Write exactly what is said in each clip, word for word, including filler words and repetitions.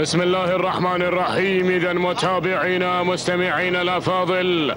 بسم الله الرحمن الرحيم. إذا متابعينا مستمعينا الأفاضل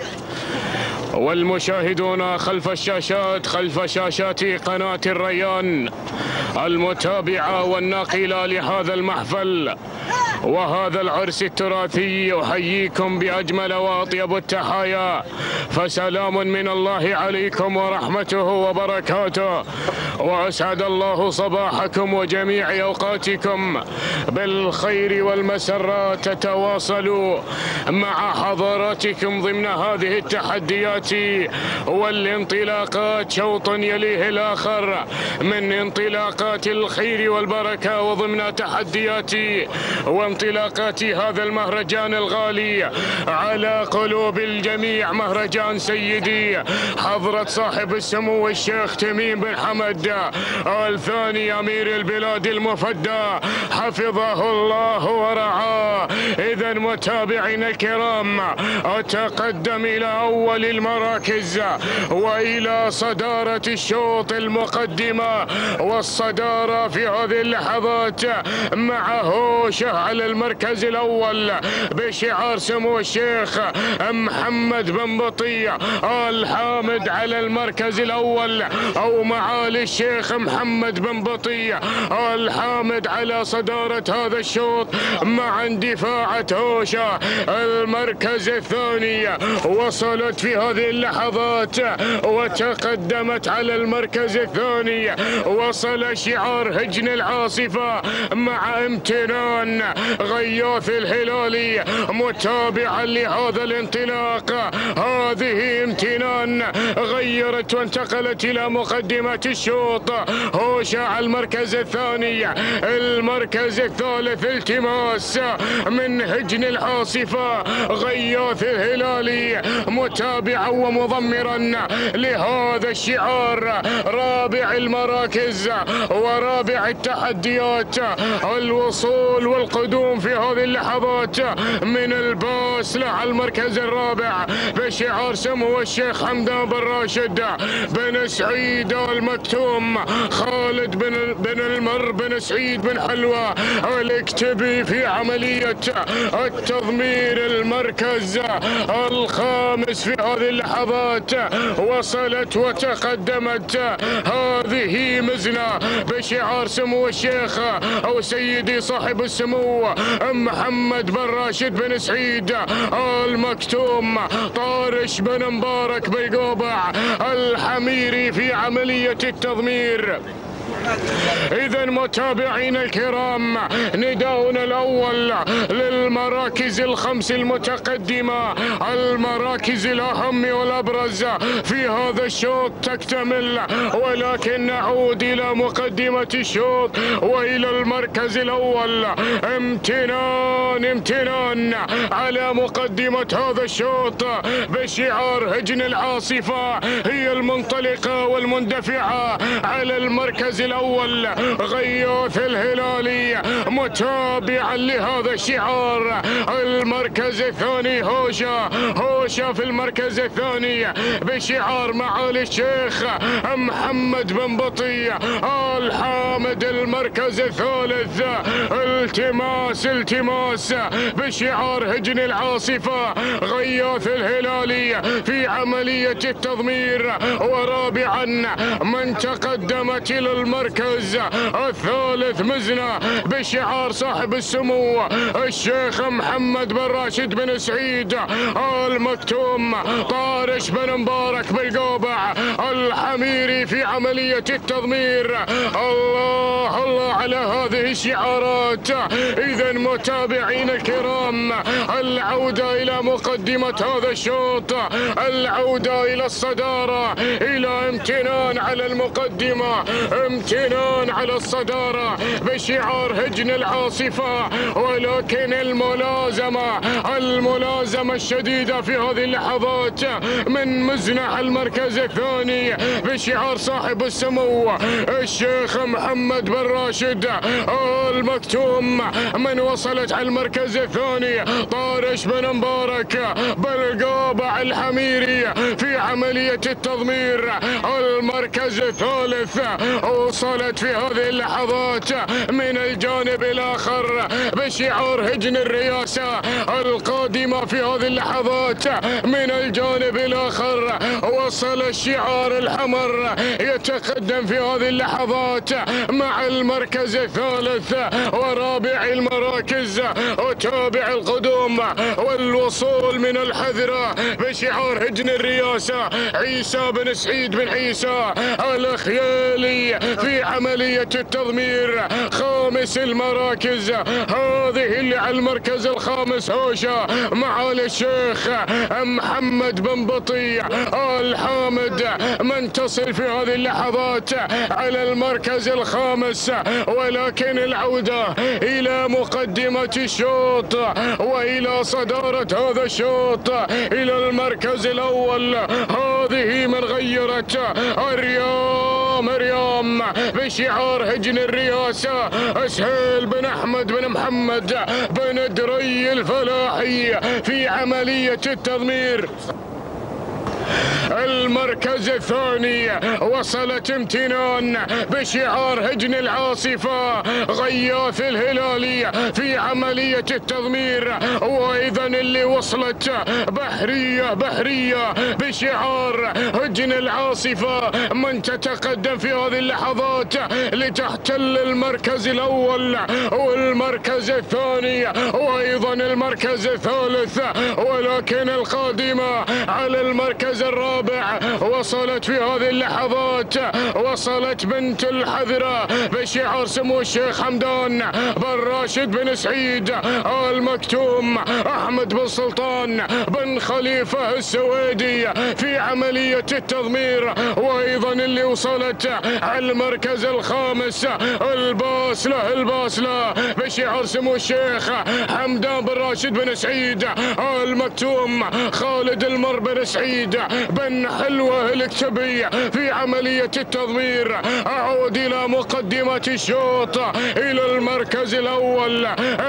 والمشاهدون خلف الشاشات خلف شاشات قناة الريان المتابعة والناقلة لهذا المحفل وهذا العرس التراثي، أحييكم بأجمل وأطيب التحايا، فسلام من الله عليكم ورحمته وبركاته، وأسعد الله صباحكم وجميع أوقاتكم بالخير والمسرات. تتواصلوا مع حضراتكم ضمن هذه التحديات والانطلاقات، شوط يليه الآخر من انطلاقات الخير والبركة، وضمن تحديات وانطلاقات هذا المهرجان الغالي على قلوب الجميع، مهرجان سيدي حضرة صاحب السمو الشيخ تميم بن حمد الثاني أمير البلاد المفدى حفظه الله ورعاه. إذا متابعينا الكرام، أتقدم إلى أول المراكز وإلى صدارة الشوط المقدمة والصدارة في هذه اللحظات مع هوشة على المركز الأول بشعار سمو الشيخ محمد بن بطية آل حامد على المركز الأول، أو معالي الشيخ محمد بن بطية آل حامد على صدارة هذا الشوط مع اندفاعة هوشة المركز الثاني. وصلت في هذه اللحظات وتقدمت على المركز الثاني، وصل شعار هجن العاصفة مع امتنان غياث الهلالي متابعا لهذا الانطلاق. هذه امتنان غيرت وانتقلت إلى مقدمة الشوط، هوشة على المركز الثاني. المركز الثالث التماس من هجن العاصفة غياث الهلالي متابعا ومضمرا لهذا الشعار. رابع المراكز ورابع التحديات الوصول والقدوم في هذه اللحظات من الباسلة على المركز الرابع بشعار سمو الشيخ حمدان بن راشد بن سعيد المكتوم خالد بن بن المر بن سعيد بن حلوى الاكتبي في عملية التضمير. المركز الخامس في هذه اللحظات وصلت وتقدمت هذه مزنة بشعار سمو الشيخ أو سيدي صاحب السمو محمد بن راشد بن سعيد المكتوم طارش بن مبارك بالقوبع الحميري في عملية التضمير. إذا متابعينا الكرام، نداؤنا الأول للمراكز الخمس المتقدمة، المراكز الأهم والأبرز في هذا الشوط تكتمل، ولكن نعود إلى مقدمة الشوط وإلى المركز الأول. امتنان امتنان على مقدمة هذا الشوط بشعار هجن العاصفة، هي المنطلقة والمندفعة على المركز الأول غياث الهلالي متابعا لهذا الشعار. المركز الثاني هوشة هوشة في المركز الثاني بشعار معالي الشيخ محمد بن بطية آل حامد. المركز الثالث التماس التماس بشعار هجن العاصفة غياث الهلالي في عملية التضمير. ورابعا من تقدمت إلى المركز الثالث مزنة بشعار صاحب السمو الشيخ محمد بن راشد بن سعيد آل مكتوم طارش بن مبارك بالقوبع الحميري في عملية التضمير. الله الله على هذه الشعارات. إذا متابعين الكرام، العودة إلى مقدمة هذا الشوط، العودة إلى الصدارة، إلى امتنان على المقدمة، امتنان على الصدارة بشعار هجن العاصفة، ولكن الملازمة الملازمة الشديدة في هذه اللحظات من مزنع المركز الثاني بشعار صاحب السمو الشيخ محمد بن راشد المكتوم. من وصلت على المركز الثاني طارش بن مبارك بالقوبع الحميري في عملية التضمير. المركز الثالث وصلت في هذه اللحظات من الجانب الآخر بشعار هجن الرئاسة القادمة في هذه اللحظات من الجانب الآخر. وصل الشعار الحمر يتقدم في هذه اللحظات مع المركز الثالث ورابع المراكز وتابع القدوم والوصول من الحذرة بشعار هجن الرئاسة عيسى بن سعيد بن عيسى الخيالي في عملية التضمير خامس المراكز. هذه اللي على المركز الخامس هوشة معالي الشيخ محمد بن بطي آل حامد من تصل في هذه اللحظات على المركز الخامس. ولكن العودة إلى مقدمة الشوط وإلى صدارة هذا الشوط إلى المركز الأول. هذه من غيرت الريام ريام بشعار هجن الرئاسة سهيل بن أحمد بن محمد بن دري الفلاحي في عملية التضمير. المركز الثاني وصلت امتنان بشعار هجن العاصفة غياث الهلالي في عملية التضمير. وإذا اللي وصلت بحرية بحرية بشعار هجن العاصفة من تتقدم في هذه اللحظات لتحتل المركز الأول والمركز الثاني وأيضا المركز الثالث. ولكن القادمة على المركز الرابع وصلت في هذه اللحظات وصلت بنت الحذرة بشعار سمو الشيخ حمدان بن راشد بن سعيد آل مكتوم أحمد بن سلطان بن خليفة السويدي في عملية التضمير. وأيضا اللي وصلت على المركز الخامس الباسلة الباسلة بشعار سمو الشيخ حمدان بن راشد بن سعيد آل مكتوم خالد المر بن سعيد بن حلوة الكتبي في عملية التضمير. أعود إلى مقدمة الشوط إلى المركز الأول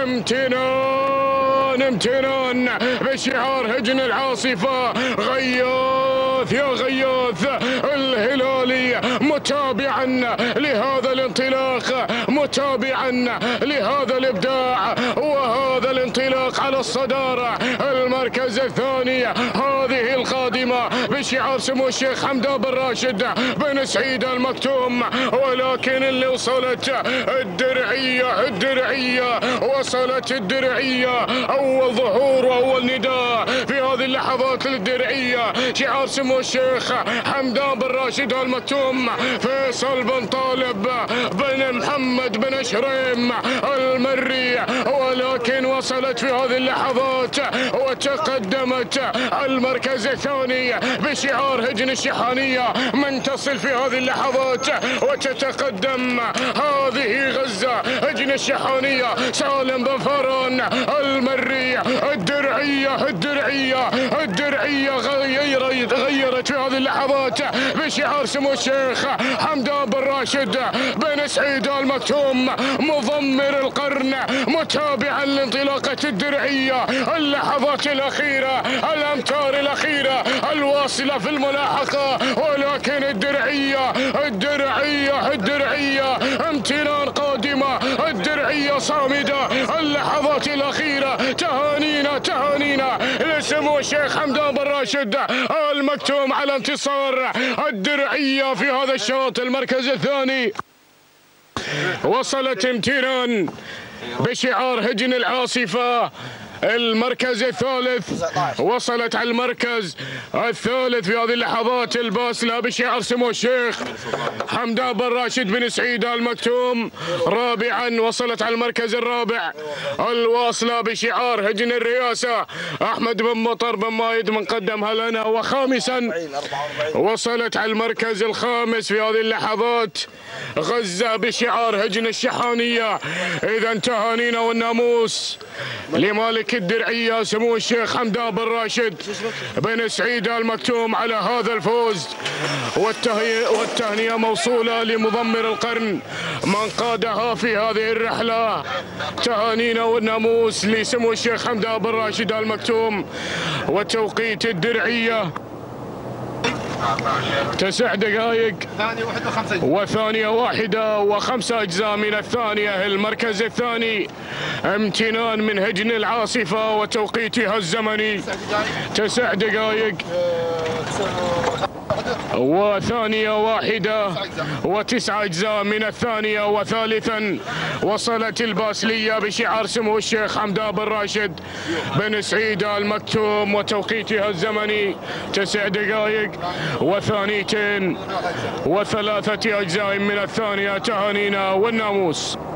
امتنان امتنان بشعار هجن العاصفة غياث يا غياث الهلالي متابعا لهذا الانطلاق متابعا لهذا الإبداع وهذا الانطلاق على الصدارة. المركز الثاني هذه القادمة بشعار سمو الشيخ حمدان بن راشد بن سعيد المكتوم. ولكن اللي وصلت الدرعية الدرعية وصلت الدرعية أول ظهور وأول نداء في هذه اللحظات للدرعية شعار سمو الشيخ حمدان بن راشد المكتوم فيصل بن طالب بن محمد بن شريم المري. ولكن وصلت في هذه اللحظات وتقدمت المركز الثاني بشعار هجن الشحانية من تصل في هذه اللحظات وتتقدم هذه غزة هجن الشحانية سالم بن فران المري. الدرعية الدرعية الدرعية غيرت غيرت في هذه اللحظات بشعار سمو الشيخ حمدان بن راشد بن سعيد المكتوم مضمر القرن متابعا لانطلاقة الدرعية اللحظات الأخيرة الأمتار الأخيرة الواصلة في الملاحقة. ولكن الدرعية الدرعية الدرعية امتنان قادمة الدرعية صامدة اللحظات الأخيرة. تهانينا تهانينا لسمو الشيخ حمدان بن راشد المكتوم على انتصار الدرعية في هذا الشوط. المركز الثاني وصلت امتنان بشعار هجن العاصفة. المركز الثالث وصلت على المركز الثالث في هذه اللحظات الباسلة بشعار سمو الشيخ حمدان بن راشد بن سعيد المكتوم. رابعا وصلت على المركز الرابع الواصلة بشعار هجن الرئاسة أحمد بن مطر بن مايد من قدمها لنا. وخامسا وصلت على المركز الخامس في هذه اللحظات غزة بشعار هجن الشحانية. إذا تهانينا والناموس لمالك الدرعية سمو الشيخ حمدان بن راشد بن سعيد المكتوم على هذا الفوز. والتهنئة موصولة لمضمر القرن من قادها في هذه الرحلة. تهانينا والناموس لسمو الشيخ حمدان بن راشد المكتوم. وتوقيت الدرعية تسع دقائق ثانية واحدة وخمسة وثانية واحدة وخمسة أجزاء من الثانية. المركز الثاني امتنان من هجن العاصفة وتوقيتها الزمني تسع دقائق وثانية واحدة وتسع أجزاء من الثانية. وثالثا وصلت الباسلية بشعار سمو الشيخ حمدان بن راشد بن سعيد المكتوم وتوقيتها الزمني تسع دقائق وثانيتين وثلاثة أجزاء من الثانية. تهانينا والناموس.